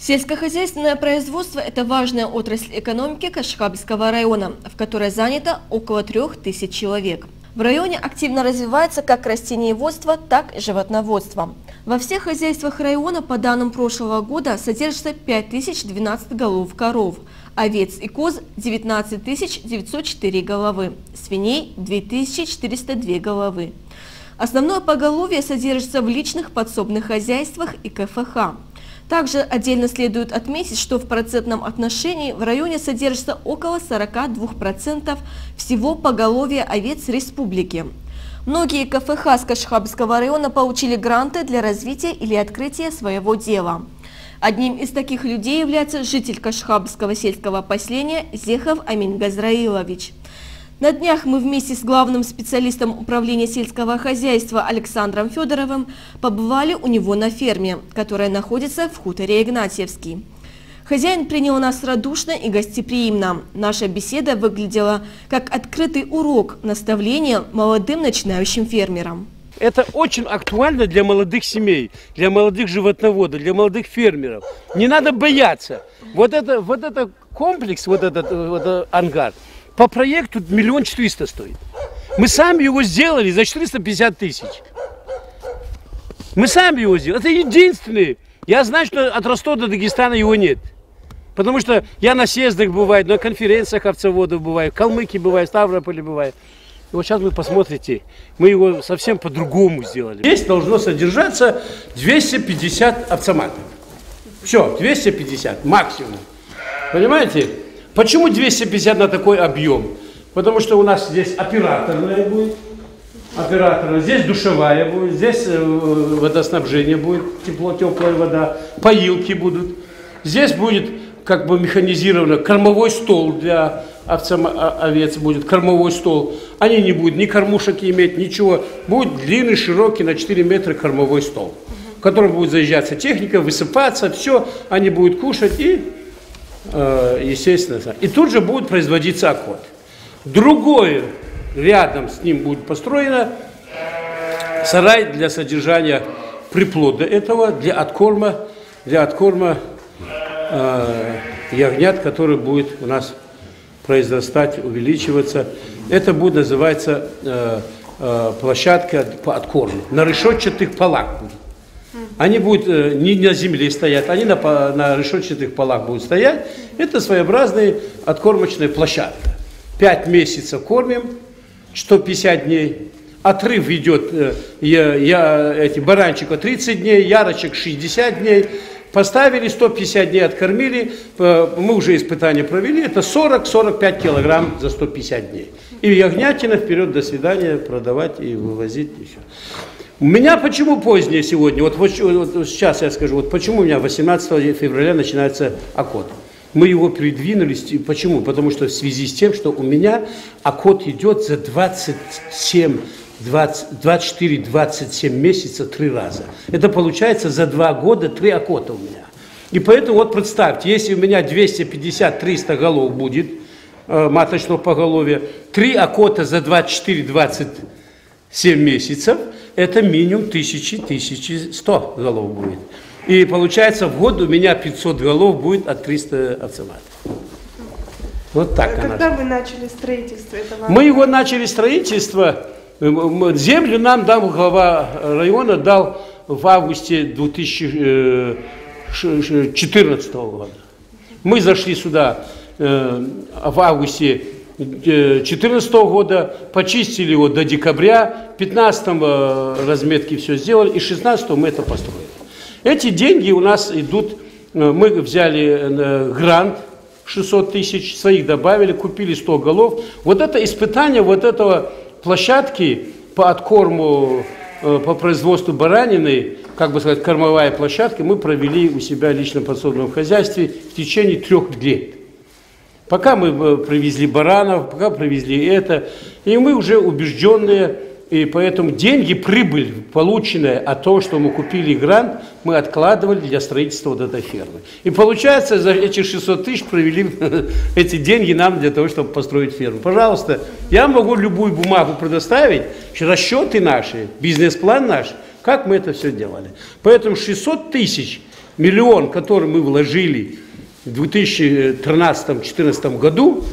Сельскохозяйственное производство – это важная отрасль экономики Кашхабского района, в которой занято около 3000 человек. В районе активно развивается как растениеводство, так и животноводство. Во всех хозяйствах района по данным прошлого года содержится 5012 голов коров, овец и коз – 19 904 головы, свиней – 2402 головы. Основное поголовье содержится в личных подсобных хозяйствах и КФХ. Также отдельно следует отметить, что в процентном отношении в районе содержится около 42% всего поголовья овец республики. Многие КФХ с Кашхабского района получили гранты для развития или открытия своего дела. Одним из таких людей является житель Кашхабского сельского поселения Зехов Амин Газраилович. На днях мы вместе с главным специалистом управления сельского хозяйства Александром Федоровым побывали у него на ферме, которая находится в хуторе Игнатьевский. Хозяин принял нас радушно и гостеприимно. Наша беседа выглядела как открытый урок, наставление молодым начинающим фермерам. Это очень актуально для молодых семей, для молодых животноводов, для молодых фермеров. Не надо бояться. Вот это комплекс, вот этот ангар, по проекту 1 400 000 стоит. Мы сами его сделали за 450 000. Мы сами его сделали. Это единственный. Я знаю, что от Ростова до Дагестана его нет. Потому что я на съездах бываю, на конференциях овцеводов бываю, в Калмыкии бываю, в Ставрополе бываю. И вот сейчас вы посмотрите, мы его совсем по-другому сделали. Здесь должно содержаться 250 овцематов. Все, 250 максимум. Понимаете? Почему 250 на такой объем? Потому что у нас здесь операторная будет, здесь душевая будет, здесь водоснабжение будет, теплая вода, поилки будут. Здесь будет как бы механизировано кормовой стол для овец, будет кормовой стол. Они не будут ни кормушек иметь, ничего. Будет длинный, широкий, на 4 метра кормовой стол, в котором будет заезжаться техника, высыпаться, все, они будут кушать и... естественно. И тут же будет производиться окот. Другое, рядом с ним будет построено сарай для содержания приплода этого, для откорма ягнят, который будет у нас произрастать, увеличиваться. Это будет называться площадка по откорму. На решетчатых полах будет. Они будут не на земле стоять, они на решетчатых полах будут стоять. Это своеобразная откормочная площадка. 5 месяцев кормим, 150 дней. Отрыв идет баранчика 30 дней, ярочек 60 дней. Поставили, 150 дней откормили. Мы уже испытания провели. Это 40-45 килограмм за 150 дней. И ягнятина вперед, до свидания, продавать и вывозить. И все. У меня почему позднее сегодня, вот сейчас я скажу, вот почему у меня 18 февраля начинается окот. Мы его передвинули, почему? Потому что в связи с тем, что у меня окот идет за 24-27 месяцев 3 раза. Это получается за 2 года 3 окота у меня. И поэтому вот представьте, если у меня 250-300 голов будет маточного поголовья, 3 окота за 24-27 месяцев, это минимум 1000-1100 голов будет. И получается в год у меня 500 голов будет от 300 овцематов. Вот так. Когда вы начали строительство этого? Мы его начали строительство, землю нам дал глава района, дал в августе 2014 года. Мы зашли сюда в августе 2014 года, почистили его до декабря, в 2015 разметки все сделали, и в 2016 мы это построили. Эти деньги у нас идут, мы взяли грант 600 000, своих добавили, купили 100 голов. Вот это испытание вот этого площадки по откорму, по производству баранины, как бы сказать, кормовая площадка, мы провели у себя в личном подсобном хозяйстве в течение 3 лет. Пока мы привезли баранов, пока привезли это, и мы уже убежденные, и поэтому деньги, прибыль, полученная от того, что мы купили грант, мы откладывали для строительства вот этой фермы. И получается, за эти 600 000 провели эти деньги нам для того, чтобы построить ферму. Пожалуйста, я могу любую бумагу предоставить, расчеты наши, бизнес-план наш, как мы это все делали. Поэтому 600 000 миллион, который мы вложили в 2013-2014 году,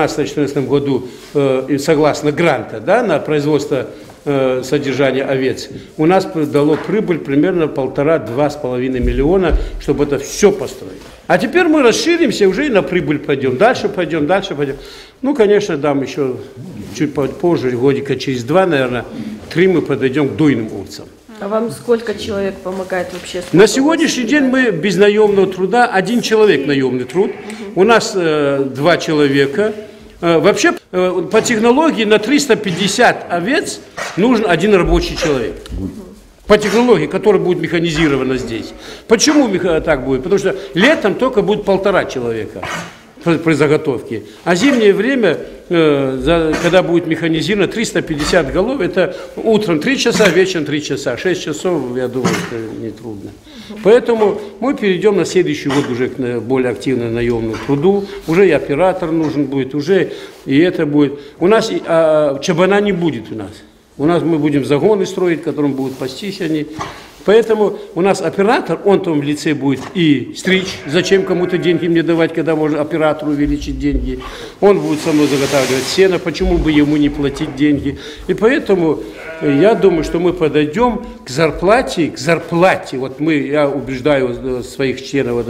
согласно гранта, да, на производство содержания овец, у нас дало прибыль примерно 1,5–2,5 миллиона, чтобы это все построить. А теперь мы расширимся, уже и на прибыль пойдем. Дальше пойдем. Ну, конечно, дам еще чуть позже, годика через 2, наверное, 3 мы подойдем к дойным овцам. А вам сколько человек помогает вообще? На сегодняшний день мы без наемного труда, 1 человек наемный труд. У нас 2 человека. Вообще, по технологии на 350 овец нужен 1 рабочий человек. По технологии, которая будет механизирована здесь. Почему так будет? Потому что летом только будет 1,5 человека при заготовке. А зимнее время, когда будет механизировано 350 голов, это утром 3 часа, вечером 3 часа. 6 часов, я думаю, это нетрудно. Поэтому мы перейдем на следующий год уже к более активному наемному труду. Уже и оператор нужен будет, уже и это будет. У нас чабана не будет у нас. У нас мы будем загоны строить, которым будут пастись они. Поэтому у нас оператор, он там в лице будет и стричь. Зачем кому-то деньги мне давать, когда можно оператору увеличить деньги. Он будет со мной заготавливать сено, почему бы ему не платить деньги. И поэтому я думаю, что мы подойдем к зарплате. Вот я убеждаю своих членов,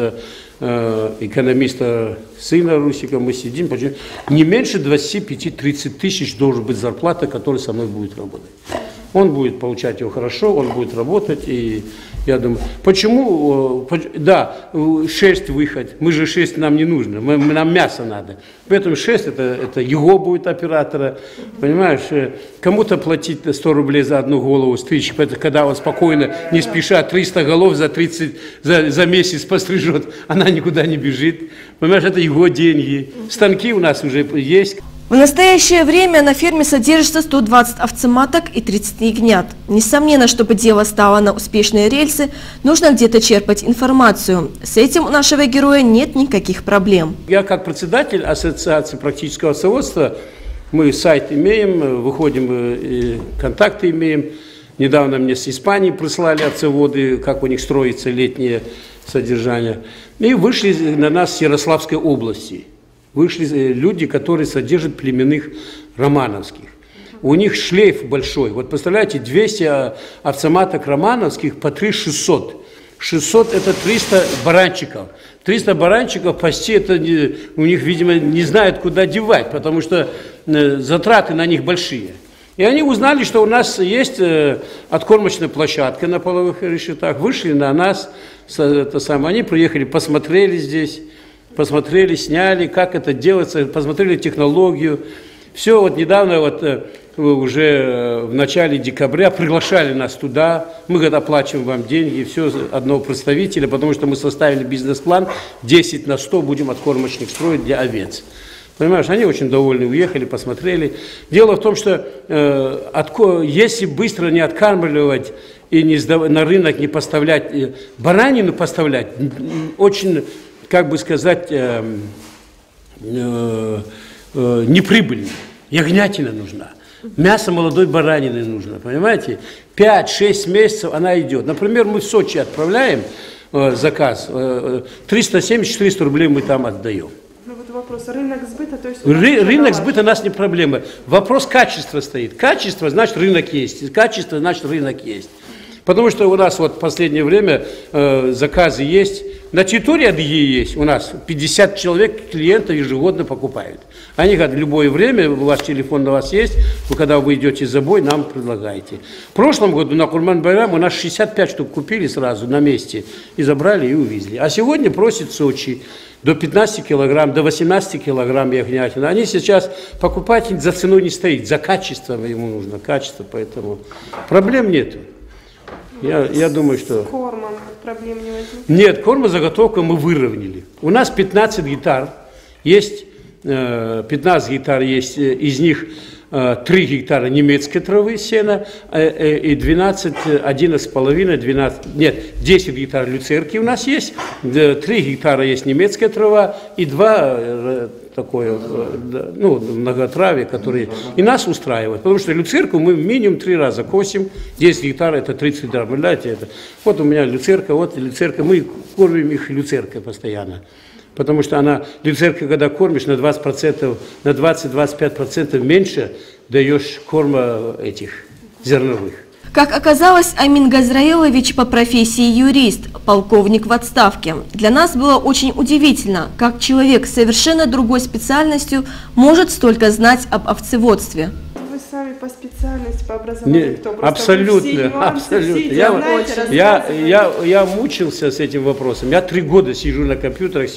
экономиста сына Русика, мы сидим, не меньше 25–30 тысяч должен быть зарплата, которая со мной будет работать. Он будет получать его хорошо, он будет работать, и я думаю, почему, да, 6 выход, мы же 6 нам не нужно, нам мясо надо, поэтому 6 это его будет оператора, понимаешь, кому-то платить 100 рублей за 1 голову стричь, когда он спокойно, не спеша, 300 голов за месяц пострижет, она никуда не бежит, понимаешь, это его деньги, станки у нас уже есть. В настоящее время на ферме содержится 120 овцематок и 30 ягнят. Несомненно, чтобы дело стало на успешные рельсы, нужно где-то черпать информацию. С этим у нашего героя нет никаких проблем. Я как председатель Ассоциации практического овцеводства, мы сайт имеем, выходим, контакты имеем. Недавно мне с Испании прислали овцеводы, как у них строится летнее содержание. И вышли на нас с Ярославской области. Вышли люди, которые содержат племенных романовских. У них шлейф большой. Вот представляете, 200 овцематок романовских по 3600. 600 это 300 баранчиков. 300 баранчиков пасти, это у них, видимо, не знают, куда девать, потому что затраты на них большие. И они узнали, что у нас есть откормочная площадка на половых решетах. Вышли на нас, они приехали, посмотрели здесь. Посмотрели, сняли, как это делается, посмотрели технологию. Все, вот недавно, уже в начале декабря приглашали нас туда. Мы, говорят, оплачиваем вам деньги, все, одного представителя, потому что мы составили бизнес-план, 10/100 будем откормочник строить для овец. Понимаешь, они очень довольны, уехали, посмотрели. Дело в том, что если быстро не откармливать и на рынок не поставлять, баранину поставлять, очень... как бы сказать, неприбыльно. Ягнятина нужна. Мясо молодой баранины нужно, понимаете? 5-6 месяцев она идет. Например, мы в Сочи отправляем заказ, 370-400 рублей мы там отдаем. Ну вот вопрос, рынок сбыта, то есть... Рынок сбыта у нас не проблема. Вопрос качества стоит. Качество, значит, рынок есть. Качество, значит, рынок есть. Потому что у нас вот в последнее время заказы есть. На территории Адыгеи есть у нас 50 человек клиентов ежегодно покупают. Они говорят, в любое время, ваш телефон на вас есть, вы когда вы идете за бой, нам предлагаете. В прошлом году на Курман-Байрам у нас 65 штук купили сразу на месте и забрали и увезли. А сегодня просит Сочи до 15 килограмм, до 18 килограмм ягнятина. Они сейчас, покупатель за ценой не стоит, за качеством ему нужно, качество, поэтому проблем нету. Я думаю, что... С кормом проблем не возникнет? Нет, кормозаготовку мы выровняли. У нас 15 гектар есть, 15 гектар есть, из них 3 гектара немецкой травы, сена, и 12, 11,5, 12, нет, 10 гектар люцерки у нас есть, 3 гектара есть немецкая трава, и 2 такое, ну, многотравие, которое и нас устраивает. Потому что люцерку мы минимум 3 раза косим, 10 гектар это 30 гектар, вы знаете это. Вот у меня люцерка, мы кормим их люцеркой постоянно. Потому что люцерка, когда кормишь, на 20%, на 20-25% меньше даешь корма этих зерновых. Как оказалось, Амин Газраилович по профессии юрист, полковник в отставке. Для нас было очень удивительно, как человек с совершенно другой специальностью может столько знать об овцеводстве. Вы сами по специальности, по образованию кто? Абсолютно. Я мучился с этим вопросом. Я 3 года сижу на компьютерах,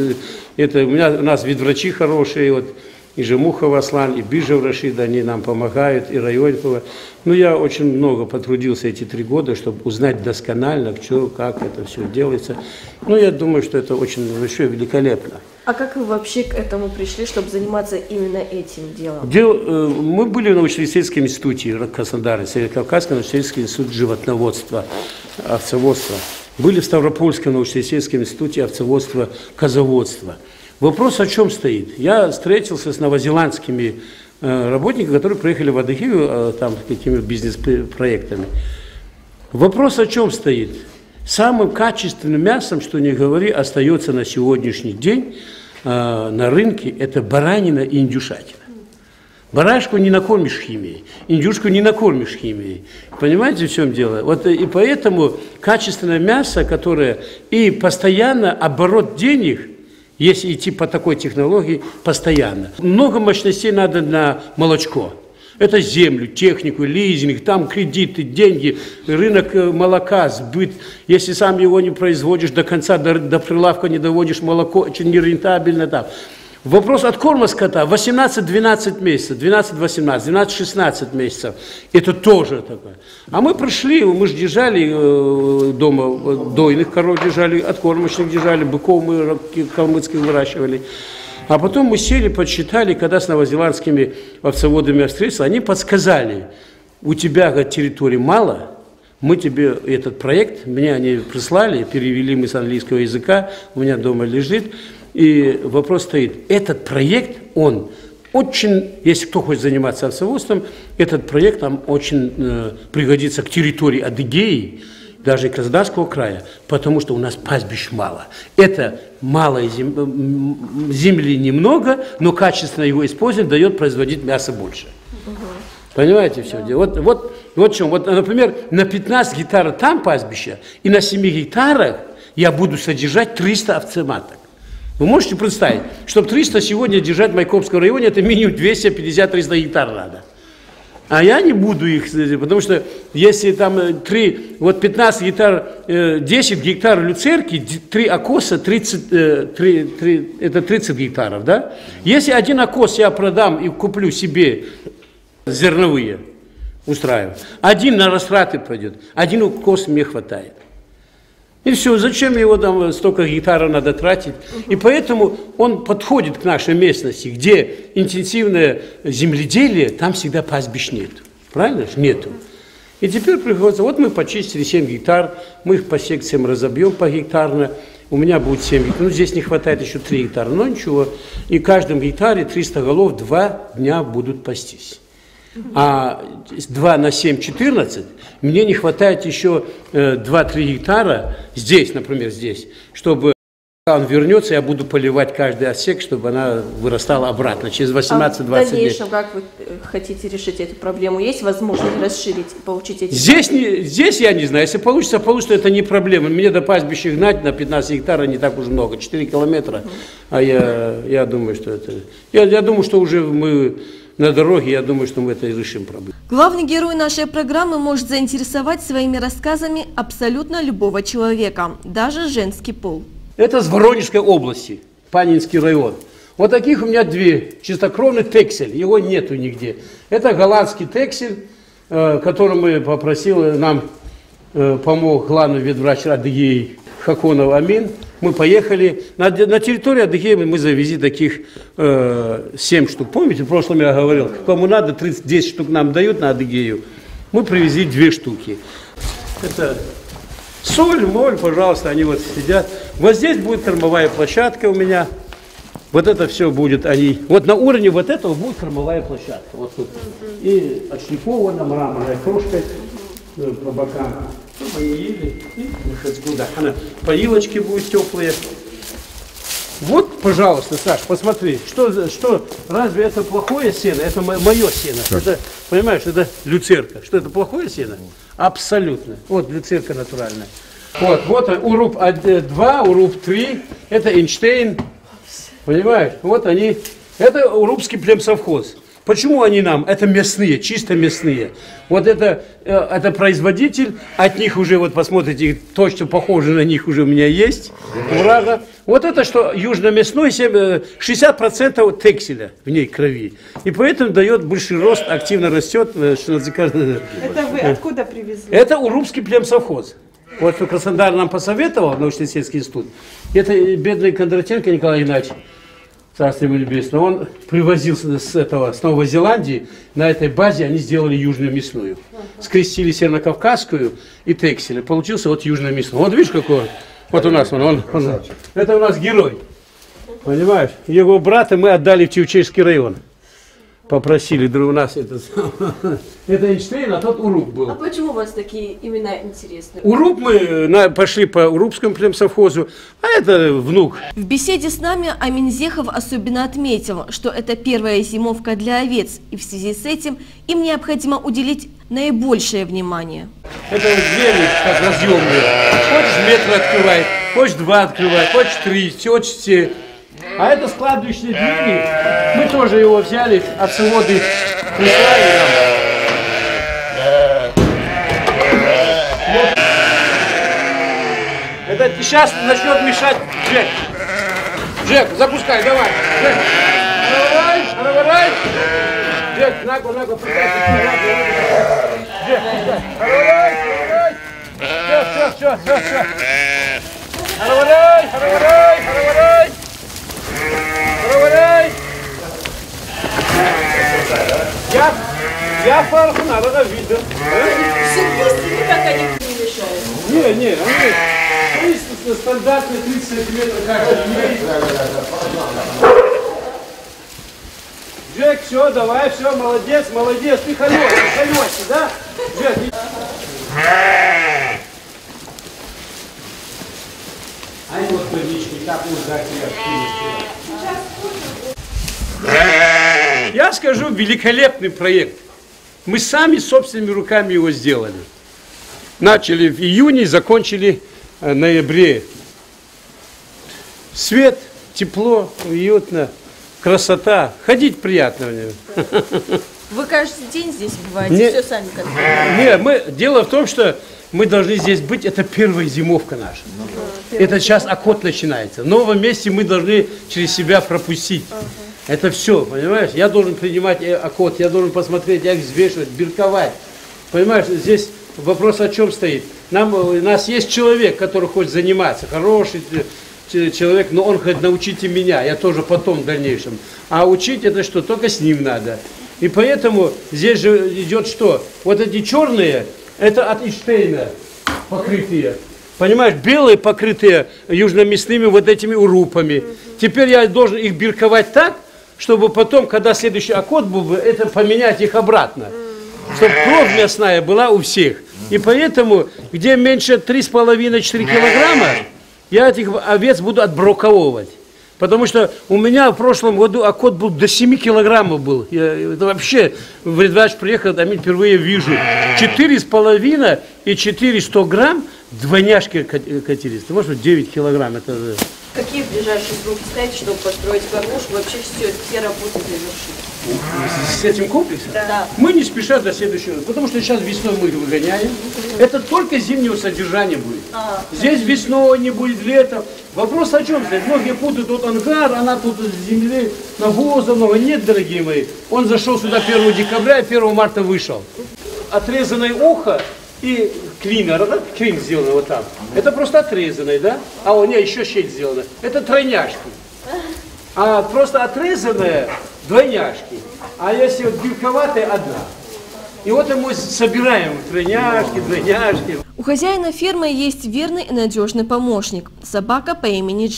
у нас ветврачи хорошие, вот. И Жемухов Аслан, и Бижев Рашид, они нам помогают, и Районькова. Ну, я очень много потрудился эти 3 года, чтобы узнать досконально, что, как это все делается. Ну, я думаю, что это очень еще великолепно. А как вы вообще к этому пришли, чтобы заниматься именно этим делом? Мы были в научно-исследовательском институте Краснодара, Северо-Кавказском научно-исследовательском институте животноводства, овцеводства. Были в Ставропольском научно-исследовательском институте овцеводства, козоводства. Вопрос о чем стоит? Я встретился с новозеландскими работниками, которые приехали в Адыгею там с какими-то бизнес-проектами. Вопрос о чем стоит? Самым качественным мясом, что не говори, остается на сегодняшний день на рынке, это баранина и индюшатина. Барашку не накормишь химией, индюшку не накормишь химией. Понимаете, в чем дело? Вот и поэтому качественное мясо, которое и постоянно оборот денег, если идти по такой технологии, постоянно. Много мощностей надо на молочко. Это землю, технику, лизинг, там кредиты, деньги, рынок молока, сбыт. Если сам его не производишь до конца, до прилавка не доводишь молоко, очень нерентабельно там. Вопрос откорма скота 18-12 месяцев, 12-18, 12-16 месяцев. Это тоже такое. А мы пришли, мы же держали дома, дойных коров держали, откормочных держали, быков мы калмыцких выращивали. А потом мы сели, подсчитали, когда с новозеландскими овцеводами встретились, они подсказали, у тебя территории мало, мы тебе этот проект, мне они прислали, перевели мы с английского языка, у меня дома лежит. И вопрос стоит, этот проект, он очень, если кто хочет заниматься овцеводством, этот проект нам очень пригодится к территории Адыгеи, даже и Краснодарского края, потому что у нас пастбищ мало. Это малой земли немного, но качественно его использование дает производить мясо больше. Понимаете все? Да. Вот в чем. Вот, например, на 15 гектаров там пастбища, и на 7 гектарах я буду содержать 300 овцематок. Вы можете представить, чтобы 300 сегодня держать в Майкопском районе, это минимум 250-300 гектар надо. А я не буду их, потому что если там 15 гектар, 10 гектар люцерки, 3 окоса, это 30 гектаров, да? Если один окос я продам и куплю себе зерновые, устраиваю, один на растраты пойдет, один окос мне хватает. И все, зачем его там столько гектаров надо тратить? И поэтому он подходит к нашей местности, где интенсивное земледелие, там всегда пастбищ нет. Правильно? Нету. И теперь приходится, вот мы почистили 7 гектар, мы их по секциям разобьем погектарно, у меня будет 7 гектаров, ну здесь не хватает еще 3 гектара, но ничего. И в каждом гектаре 300 голов 2 дня будут пастись. А 2 на 7, 14, мне не хватает еще 2-3 гектара здесь, например, здесь, чтобы когда он вернется, я буду поливать каждый отсек, чтобы она вырастала обратно через 18-20 дней. В дальнейшем, как вы хотите решить эту проблему? Есть возможность расширить и получить эти... Здесь я не знаю, если получится, это не проблема. Мне до пастбища гнать на 15 гектаров не так уж много, 4 километра, а я думаю, что это... Я думаю, что уже мы... На дороге, я думаю, что мы это и решим проблему. Главный герой нашей программы может заинтересовать своими рассказами абсолютно любого человека, даже женский пол. Это с Воронежской области, Панинский район. Вот таких у меня 2. Чистокровный тексель, его нету нигде. Это голландский тексель, который мы попросили, нам помог главный ветврач Адыгеи Хаконов Амин. Мы поехали, на территории Адыгеи мы завезли таких 7 штук. Помните, в прошлом я говорил, кому надо, 10 штук нам дают на Адыгею. Мы привезли 2 штуки. Это соль, моль, пожалуйста, они вот сидят. Вот здесь будет кормовая площадка у меня. Вот это все будет они. Вот на уровне вот этого будет кормовая площадка. Вот тут. И отшлифована мраморной крошкой по бокам. Чтобы они ели. И куда. Поилочки будут теплые. Вот, пожалуйста, Саш, посмотри, что, разве это плохое сено? Это мое сено. Это, понимаешь, это люцерка. Что это плохое сено? Абсолютно. Вот люцерка натуральная. Вот уруб 2, уруб 3, это Эйнштейн. Понимаешь? Вот они. Это урубский племсовхоз. Почему они нам? Это мясные, чисто мясные. Вот это производитель, от них уже, вот посмотрите, то, что похоже на них уже у меня есть. Урага. Вот это, что южно-мясной, 60% текселя в ней крови. И поэтому дает больший рост, активно растет. Что это вы откуда привезли? Это урубский племсовхоз. Вот что Краснодар нам посоветовал, научно-исследовательский институт. Это бедный Кондратенко Николай Игнатьевич, царство ему небесное, он привозил с Новой Зеландии, на этой базе они сделали южную мясную. Скрестили северно-кавказскую и тексель. Получился вот южный мясной. Вот видишь, какой он? Вот у нас он. Это у нас герой. Понимаешь? Его брата мы отдали в Тивчейский район. Попросили, у нас это Эйнштейн, а тот уруб был. А почему у вас такие имена интересные? Уруб мы пошли по урубскому племсовхозу, а это внук. В беседе с нами Амин Зехов особенно отметил, что это первая зимовка для овец, и в связи с этим им необходимо уделить наибольшее внимание. Это вот двери как разъемные. Хочешь метр открывай, хочешь 2 открывай, хочешь 3, хочешь все. А это складывающие двери. Мы тоже его взяли, овцеводы прислали нам. Вот. Это сейчас начнет мешать Джек. Джек, запускай, давай. Джек, разворай. Джек, ногу, прикатывай. Джек, пускай. Разворай. Все. Разворай. Я фарфу надо видно. Сюрприз никак не мешает. Не, они стандартные 30 сантиметров каждый. Джек, все, давай, все, молодец, ты холёшься, да? Джек, ай, вот водички, как узнать Я скажу, великолепный проект. Мы сами собственными руками его сделали. Начали в июне, закончили в ноябре. Свет, тепло, уютно, красота. Ходить приятно в нем. Вы каждый день здесь бываете, все сами контролируете? Нет, дело в том, что мы должны здесь быть, это первая зимовка наша. Это сейчас окот начинается. В новом месте мы должны через себя пропустить. Это все, понимаешь? Я должен принимать окот, я должен посмотреть, как взвешивать, бирковать. Понимаешь, здесь вопрос о чем стоит. У нас есть человек, который хочет заниматься, хороший человек, но он говорит, научите меня, я тоже потом в дальнейшем. А учить это что? Только с ним надо. И поэтому здесь же идет что? Вот эти черные, это от Эйнштейна покрытые. Понимаешь, белые покрытые южномясными вот этими урупами. Теперь я должен их бирковать так, чтобы потом, когда следующий окот был бы, это поменять их обратно. Чтобы кровь мясная была у всех. И поэтому, где меньше 3,5-4 килограмма, я этих овец буду отбраковывать. Потому что у меня в прошлом году окот был до 7 килограммов был. Это вообще, в Редвач приехал, я впервые вижу. 4,5 и 400 грамм двойняшки катились. Ты можешь 9 килограмм. Это... Какие ближайшие сроки ставить, чтобы построить кормушку, вообще все работы завершить? С этим комплексом? Да. Мы не спеша до следующего, потому что сейчас весной мы их выгоняем. Это только зимнего содержания будет. Здесь весной не будет, летом. Вопрос о чем стоит? Многие путают, вот ангар, она тут с земли, навоза много. Нет, дорогие мои. Он зашел сюда 1 декабря, 1 марта вышел. Отрезанное ухо и клинер, клин сделан вот там. Это просто отрезанное, да? А у нее еще щель сделана. Это тройняшки. А просто отрезанная двойняшки. А если вот бирковатая одна. И вот мы собираем тройняшки, двойняшки. У хозяина фермы есть верный и надежный помощник – собака по имени Джек.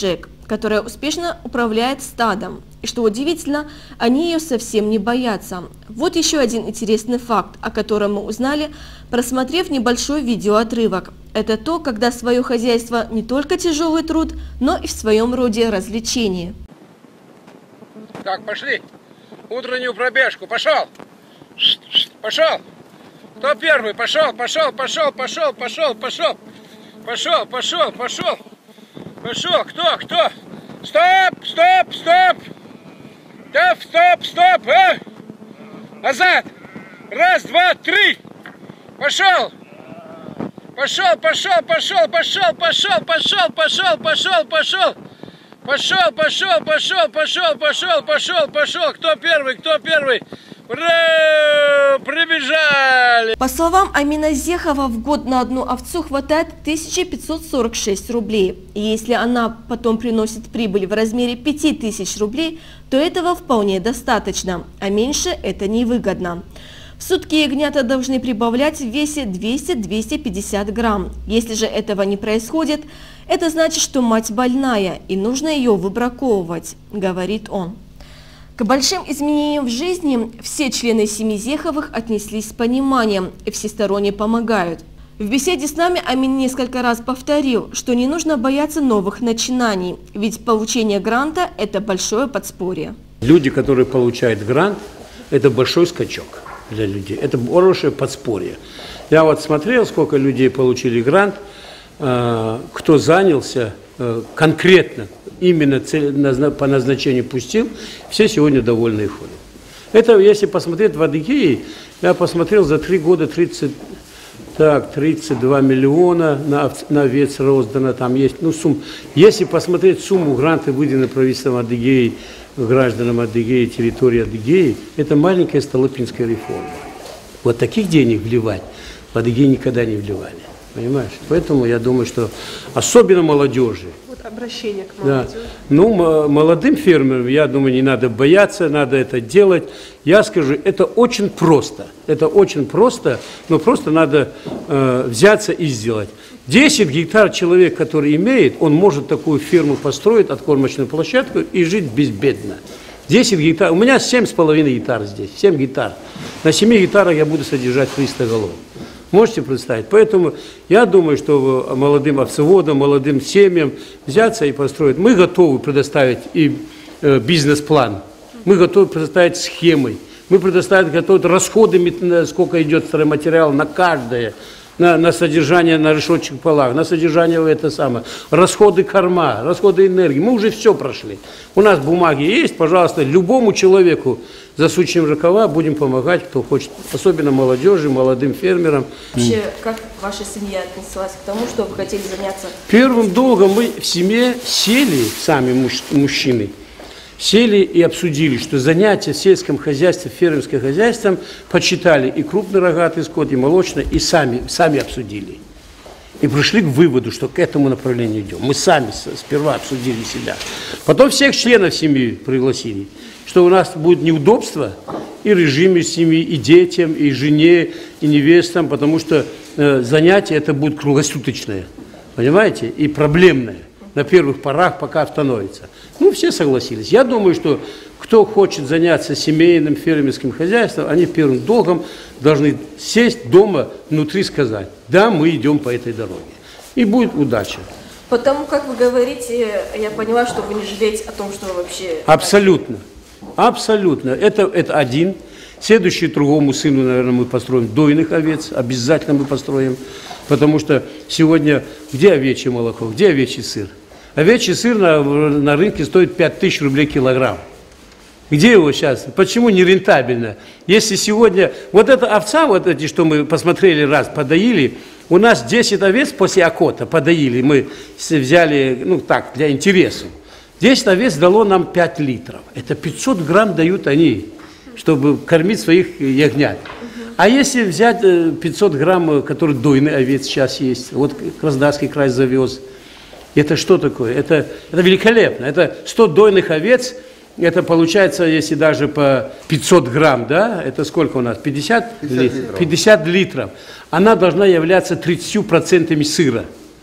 которая успешно управляет стадом. И что удивительно, они ее совсем не боятся. Вот еще один интересный факт, о котором мы узнали, просмотрев небольшой видеоотрывок. Это то, когда свое хозяйство не только тяжелый труд, но и в своем роде развлечение. Так, пошли. Утреннюю пробежку. Пошел. Пошел. Кто первый? Пошел, пошел, пошел, пошел, пошел, пошел. Пошел, пошел, пошел. Пошел. Кто? Кто? Стоп, стоп, стоп. Стоп, стоп, стоп. Назад. Раз, два, три. Пошел. Пошел, пошел, пошел, пошел, пошел, пошел, пошел, пошел, пошел. Пошел, пошел, пошел, пошел, пошел, пошел, пошел. Кто первый? Кто первый? Ура! Прибежали! По словам Амина Зехова, в год на одну овцу хватает 1546 рублей. И если она потом приносит прибыль в размере 5000 рублей, то этого вполне достаточно, а меньше это невыгодно. В сутки ягнята должны прибавлять в весе 200-250 грамм. Если же этого не происходит, это значит, что мать больная и нужно ее выбраковывать, говорит он. К большим изменениям в жизни все члены семьи Зеховых отнеслись с пониманием и всесторонне помогают. В беседе с нами Амин несколько раз повторил, что не нужно бояться новых начинаний, ведь получение гранта – это большое подспорье. Люди, которые получают грант, это большой скачок для людей, это хорошее подспорье. Я вот смотрел, сколько людей получили грант, кто занялся конкретно, именно по назначению пустил, все сегодня довольны и ходят. Это, если посмотреть в Адыгее, я посмотрел за 3 года 32 миллиона на овец роздано, там есть, ну, сумма. Если посмотреть сумму гранта, выделенной правительством Адыгеи, гражданам Адыгеи, территории Адыгеи, это маленькая Столыпинская реформа. Вот таких денег вливать в Адыгеи никогда не вливали. Понимаешь? Поэтому я думаю, что особенно молодежи. Вот обращение к молодежи. Да. Ну, молодым фермерам, я думаю, не надо бояться, надо это делать. Я скажу, это очень просто. Это очень просто, но просто надо взяться и сделать. 10 гектар человек, который имеет, он может такую ферму построить, откормочную площадку и жить безбедно. 10 гектар. У меня 7,5 гектар здесь, 7 гектар. На 7 гектарах я буду содержать 300 голов. Можете представить? Поэтому я думаю, что молодым овцеводам, молодым семьям взяться и построить. Мы готовы предоставить и бизнес-план, мы готовы предоставить схемы, мы предоставим готовы расходы, сколько идет стройматериал на каждое, на содержание на решетчатых полах, на содержание это самое, расходы корма, расходы энергии. Мы уже все прошли. У нас бумаги есть, пожалуйста, любому человеку засучим рукава, будем помогать, кто хочет, особенно молодежи, молодым фермерам. Вообще, как ваша семья отнеслась к тому, что вы хотели заняться? Первым долгом мы в семье сели, сами мужчины, сели и обсудили, что занятия в сельском хозяйстве, фермерским хозяйством почитали и крупный рогатый скот, и молочный, и сами обсудили. И пришли к выводу, что к этому направлению идем. Мы сами сперва обсудили себя. Потом всех членов семьи пригласили, что у нас будет неудобство и режиме семьи, и детям, и жене, и невестам, потому что занятие это будет круглосуточное, понимаете, и проблемное. На первых порах, пока становится. Ну, все согласились. Я думаю, что кто хочет заняться семейным фермерским хозяйством, они первым долгом должны сесть дома внутри сказать, да, мы идем по этой дороге. И будет удача. Потому как вы говорите, я поняла, что вы не жалеете о том, что вы вообще... Абсолютно. Абсолютно. Это один. Следующий другому сыну, наверное, мы построим дойных овец. Обязательно мы построим. Потому что сегодня где овечье молоко, где овечий сыр? Овечий сыр на рынке стоит 5000 рублей килограмм. Где его сейчас? Почему не рентабельно? Если сегодня... Вот эта овца, вот эти, что мы посмотрели раз, подоили, у нас 10 овец после окота подоили. Мы взяли, ну так, для интереса. 10 овец дало нам 5 литров. Это 500 грамм дают они, чтобы кормить своих ягнят. А если взять 500 грамм, которые дойный овец сейчас есть, вот Краснодарский край завез, это что такое? Это великолепно. Это 100 дойных овец, это получается, если даже по 500 грамм, да, это сколько у нас? 50 литров. Она должна являться 30% сыра.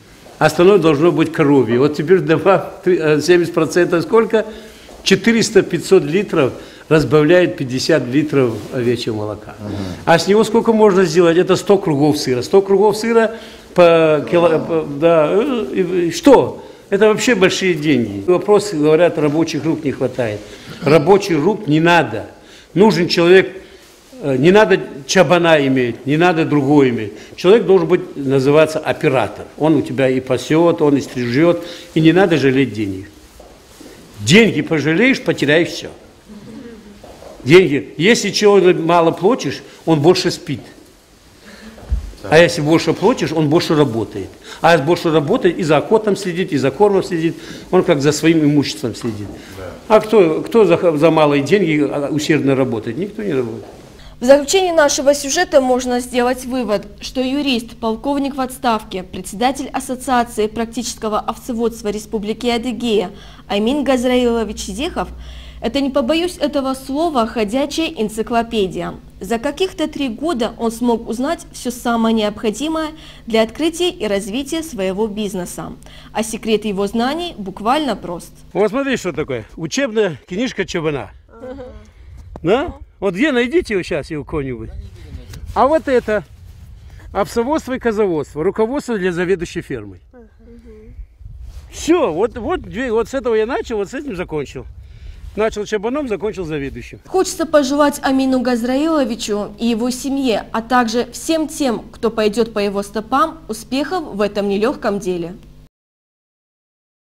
остальное должно быть коровье. Вот теперь добавь 70% сколько? 400-500 литров разбавляет 50 литров овечьего молока. А с него сколько можно сделать? Это 100 кругов сыра. 100 кругов сыра по кило... Да, что? Это вообще большие деньги. Вопрос, говорят, рабочих рук не хватает. Рабочих рук не надо. Нужен человек, не надо чабана иметь, не надо другое иметь. Человек должен быть, называться оператор. Он у тебя и пасет, он и стрижет, и не надо жалеть денег. Деньги пожалеешь, потеряешь все. Деньги. Если человек мало платишь, он больше спит. А если больше платишь, он больше работает. А если больше работает, и за окотом следит, и за кормом следит, он как за своим имуществом следит. А кто за малые деньги усердно работает? Никто не работает. В заключении нашего сюжета можно сделать вывод, что юрист, полковник в отставке, председатель Ассоциации практического овцеводства Республики Адыгея Аймин Газраилович Зехов – это, не побоюсь этого слова, ходячая энциклопедия. За каких-то 3 года он смог узнать все самое необходимое для открытия и развития своего бизнеса. А секрет его знаний буквально прост. Вот смотри, что такое. Учебная книжка чабана. Да? Вот где найдите его сейчас, его кого-нибудь. А вот это овцеводство и козоводство. Руководство для заведующей фермой. Все, вот с этого я начал, вот с этим закончил. Начал чабаном, закончил заведующим. Хочется пожелать Амину Газраиловичу и его семье, а также всем тем, кто пойдет по его стопам, успехов в этом нелегком деле.